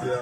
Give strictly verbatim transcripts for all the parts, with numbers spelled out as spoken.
Yeah.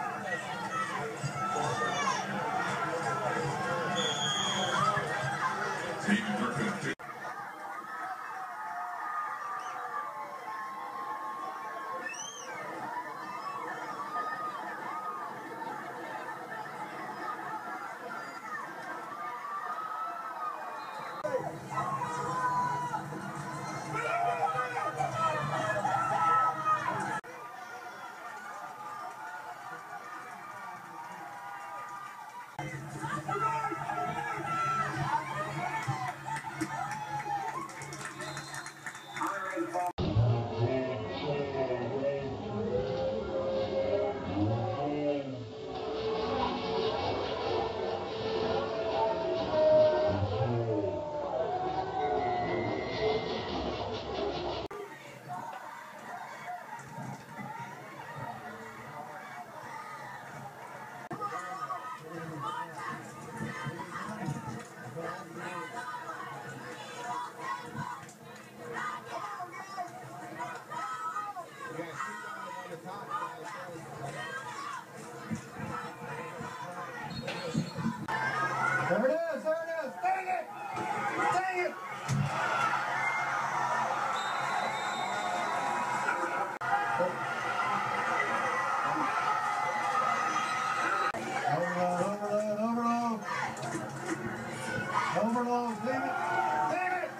There it is, there it is, dang it! Dang it! Overload, overload, overload! Overload, leave it! Dang it!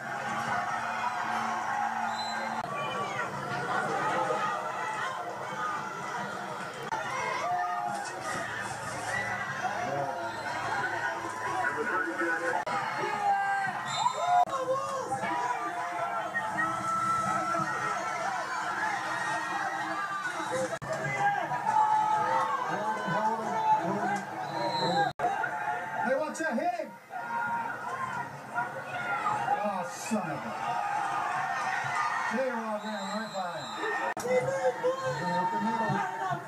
Hey, watch out, hit him! Oh, son of a... There you are, man, right by him. Up the middle.